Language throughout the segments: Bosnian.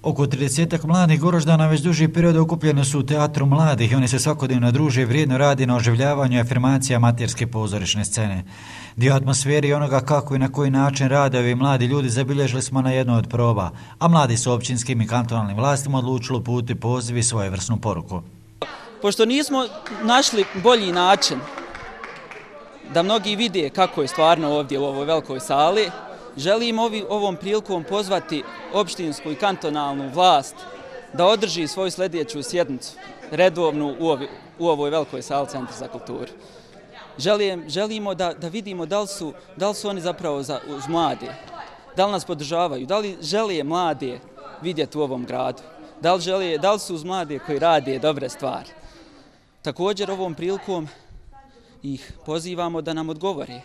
Oko 30 mladih Goroždana već duži period okupljeni su u Teatru mladih i oni se svakodnevno druže i vrijedno radi na oživljavanju i afirmaciji amaterske pozorišne scene. Dio atmosfere i onoga kako i na koji način rade ovi mladi ljudi zabilježili smo na jednoj od proba, a mladi su općinskim i kantonalnim vlastima odlučili uputiti poziv i svojevrsnu poruku. Pošto nismo našli bolji način da mnogi vide kako je stvarno ovdje u ovoj velikoj sali, želim ovom prilikom pozvati opštinsku i kantonalnu vlast da održi svoju sljedeću sjednicu, redovnu u ovoj velikoj sali Centra za kulturu. Želimo da vidimo da li su oni zapravo uz mlade, da li nas podržavaju, da li žele mlade vidjeti u ovom gradu, da li su uz mlade koji rade dobre stvari. Također ovom prilikom ih pozivamo da nam odgovore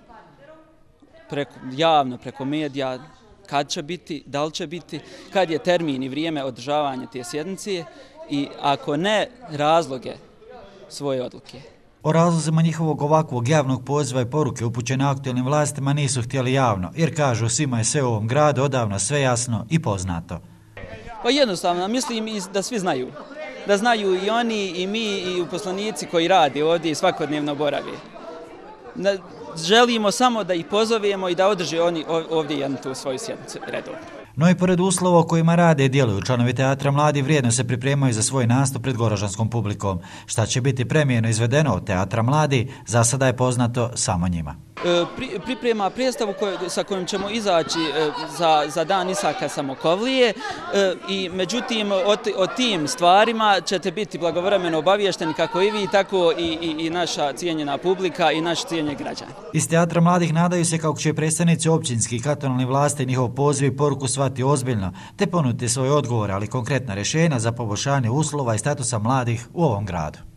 javno, preko medija, kad će biti, da li će biti, kad je termin i vrijeme održavanja te sjednice i ako ne, razloge svoje odluke. O razlozima njihovog ovakvog javnog poziva i poruke upućene aktualnim vlastima nisu htjeli javno, jer kažu svima je sve u ovom gradu odavno sve jasno i poznato. Pa jednostavno, mislim da svi znaju. Da znaju i oni, i mi, i uposlenici koji rade ovdje i svakodnevno borave. Želimo samo da ih pozovemo i da održe oni ovdje jednu tu svoju sjednicu redovno. No i pored uslova o kojima rade i djeluju, članovi Teatra mladi vrijedno se pripremaju za svoj nastup pred gorožanskom publikom. Šta će biti premijerno izvedeno od Teatra mladi, za sada je poznato samo njima. Priprema predstavu sa kojom ćemo izaći za dan Isaka Samokovlije i međutim o tim stvarima ćete biti blagovremeno obaviješteni kako i vi, tako i naša cijenjena publika i naši cijenjeni građani. Iz Teatra mladih nadaju se kako će predstavnici općinskih i kantonalnih vlasti njihov poziv i poruku shvatiti ozbiljno, te ponuditi svoje odgovore, ali konkretna rješenja za poboljšanje uslova i statusa mladih u ovom gradu.